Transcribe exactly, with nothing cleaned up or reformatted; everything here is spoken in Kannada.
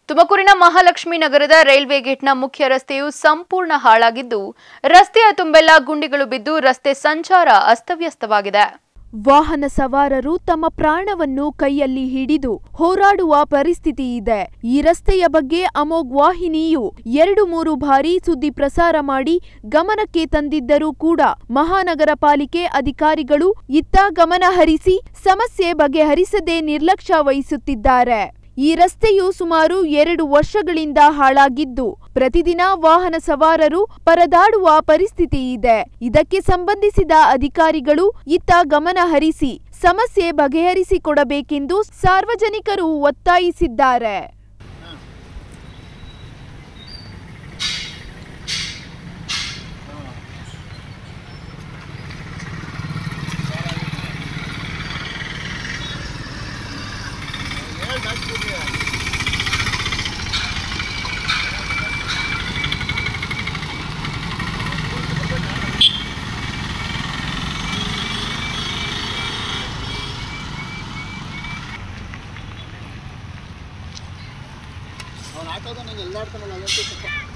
ತುಮಕೂರಿನ ಮಹಾಲಕ್ಷ್ಮಿ ನಗರದ ರೈಲ್ವೆ ಗೇಟ್ನ ಮುಖ್ಯ ರಸ್ತೆಯು ಸಂಪೂರ್ಣ ಹಾಳಾಗಿದ್ದು ರಸ್ತೆಯ ತುಂಬೆಲ್ಲ ಗುಂಡಿಗಳು ಬಿದ್ದು ರಸ್ತೆ ಸಂಚಾರ ಅಸ್ತವ್ಯಸ್ತವಾಗಿದೆ. ವಾಹನ ಸವಾರರು ತಮ್ಮ ಪ್ರಾಣವನ್ನು ಕೈಯಲ್ಲಿ ಹಿಡಿದು ಹೋರಾಡುವ ಪರಿಸ್ಥಿತಿ ಇದೆ. ಈ ರಸ್ತೆಯ ಬಗ್ಗೆ ಅಮೋಘ್ ವಾಹಿನಿಯು ಎರಡು ಮೂರು ಬಾರಿ ಸುದ್ದಿ ಪ್ರಸಾರ ಮಾಡಿ ಗಮನಕ್ಕೆ ತಂದಿದ್ದರೂ ಕೂಡ ಮಹಾನಗರ ಪಾಲಿಕೆ ಅಧಿಕಾರಿಗಳು ಇತ್ತ ಗಮನ ಹರಿಸಿ ಸಮಸ್ಯೆ ಬಗೆಹರಿಸದೆ ನಿರ್ಲಕ್ಷ್ಯ ವಹಿಸುತ್ತಿದ್ದಾರೆ. ಈ ರಸ್ತೆಯು ಸುಮಾರು ಎರಡು ವರ್ಷಗಳಿಂದ ಹಾಳಾಗಿದ್ದು ಪ್ರತಿದಿನ ವಾಹನ ಸವಾರರು ಪರದಾಡುವ ಪರಿಸ್ಥಿತಿ ಇದೆ. ಇದಕ್ಕೆ ಸಂಬಂಧಿಸಿದ ಅಧಿಕಾರಿಗಳು ಇತ್ತ ಗಮನ ಹರಿಸಿ ಸಮಸ್ಯೆ ಬಗೆಹರಿಸಿಕೊಡಬೇಕೆಂದು ಸಾರ್ವಜನಿಕರು ಒತ್ತಾಯಿಸಿದ್ದಾರೆ. ಅವನು ಆಟೋದ ನಂಗೆ ಎಲ್ಲಾಡ್ತಾನಲ್ಲ ಅದಂತೂ